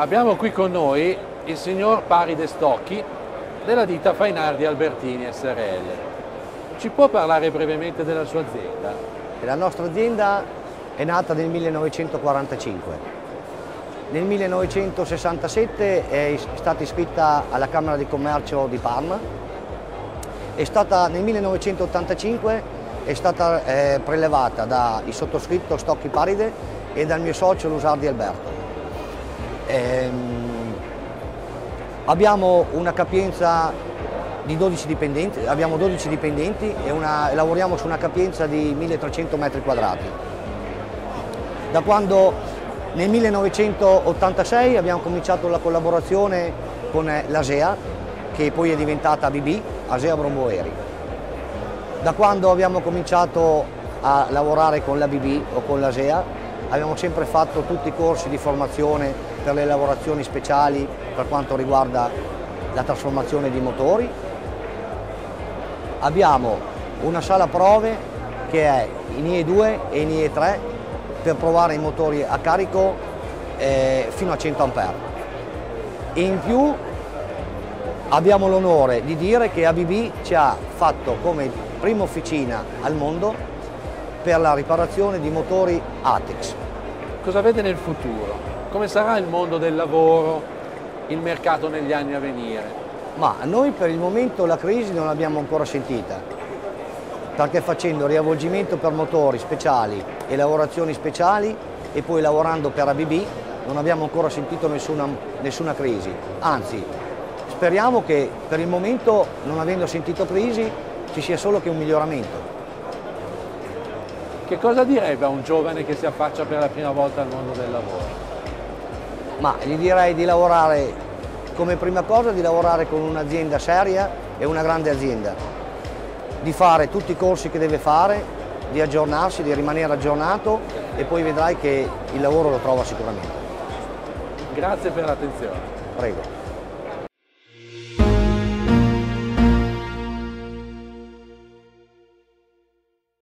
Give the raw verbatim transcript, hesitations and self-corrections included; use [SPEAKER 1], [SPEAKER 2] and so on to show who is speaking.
[SPEAKER 1] Abbiamo qui con noi il signor Paride Stocchi della ditta Fainardi Albertini S R L. Ci può parlare brevemente della sua azienda?
[SPEAKER 2] La nostra azienda è nata nel millenovecentoquarantacinque. Nel millenovecentosessantasette è stata iscritta alla Camera di Commercio di Parma. È stata, nel millenovecentottantacinque è stata eh, prelevata dal sottoscritto Stocchi Paride e dal mio socio Lusardi Alberto. Ehm, abbiamo una capienza di dodici dipendenti, abbiamo dodici dipendenti e una, lavoriamo su una capienza di milletrecento metri quadrati. Da quando nel millenovecentottantasei abbiamo cominciato la collaborazione con l'Asea, che poi è diventata A B B, Asea Bromboeri. Da quando abbiamo cominciato a lavorare con l'A B B o con l'Asea abbiamo sempre fatto tutti i corsi di formazione per le lavorazioni speciali per quanto riguarda la trasformazione di motori. Abbiamo una sala prove che è in I E due e in I E tre per provare i motori a carico eh, fino a cento ampere. E in più abbiamo l'onore di dire che A B B ci ha fatto come prima officina al mondo per la riparazione di motori ATEX.
[SPEAKER 1] Cosa vede nel futuro? Come sarà il mondo del lavoro, il mercato negli anni a venire?
[SPEAKER 2] Ma noi per il momento la crisi non l'abbiamo ancora sentita, perché facendo riavvolgimento per motori speciali e lavorazioni speciali e poi lavorando per A B B non abbiamo ancora sentito nessuna, nessuna crisi. Anzi, speriamo che per il momento, non avendo sentito crisi, ci sia solo che un miglioramento.
[SPEAKER 1] Che cosa direbbe a un giovane che si affaccia per la prima volta al mondo del lavoro?
[SPEAKER 2] Ma gli direi di lavorare, come prima cosa, di lavorare con un'azienda seria e una grande azienda, di fare tutti i corsi che deve fare, di aggiornarsi, di rimanere aggiornato e poi vedrai che il lavoro lo trova sicuramente.
[SPEAKER 1] Grazie per l'attenzione.
[SPEAKER 2] Prego.